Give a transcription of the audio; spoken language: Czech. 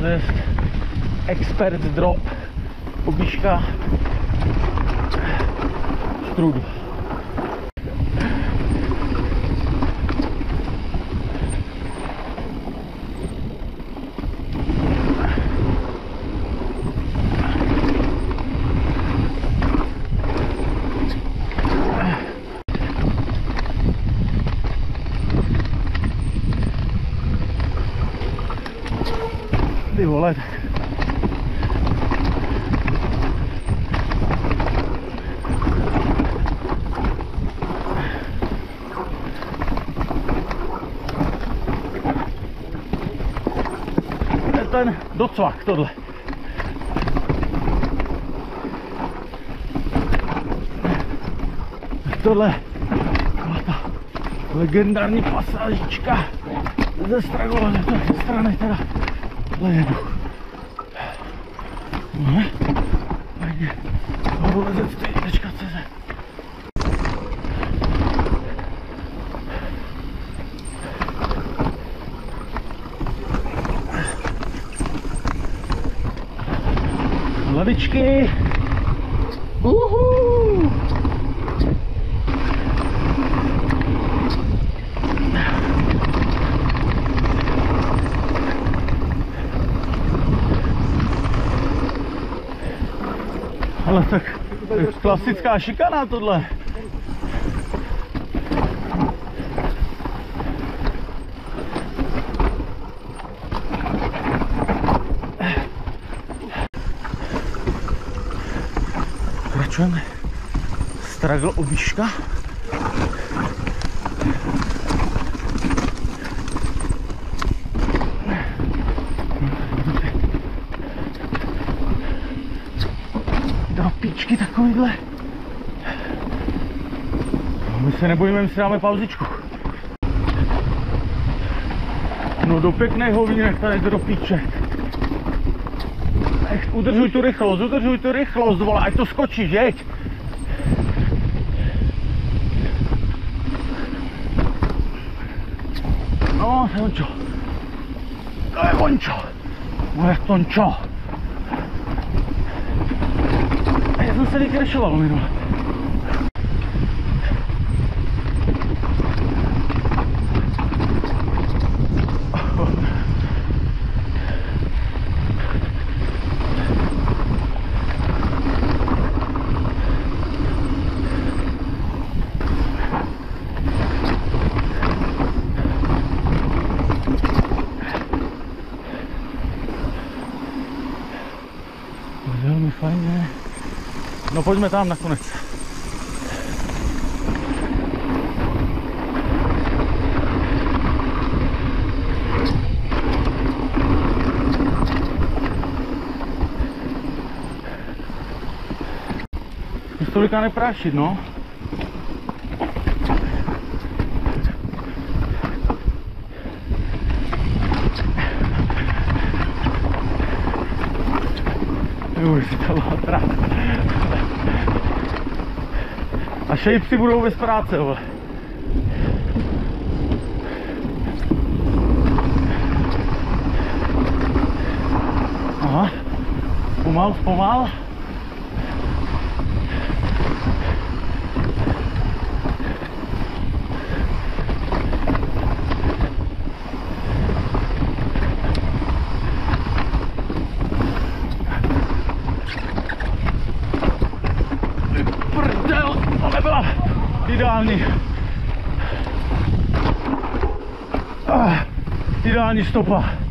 jest expert drop, obiška, strudl. Ty vole, tak. To je ten docvak, tohle. Tohle ta legendární pasážička ze strany teda. Tohle jedu. No, www.lezec.cz. Lavičky. Ale tak klasická šikana tohle. Pokračujeme. Stragl obíška. Dropíčky takovýhle. My se nebojíme, my si dáme pauzičku. No do pěkného vínech tady dropíček. Udržuj tu rychlost, vole, ať to skočíš, jeď. No, to je ončo. To je ončo. Moje tončo. Já jsem se vykrešoval minule. Velmi fajně. No pojďme tam nakonec. Zkus tolika neprášit, no. Už to látra. A shapesy budou bez práce, vole. Aha. Zpomal. Ideální stopa.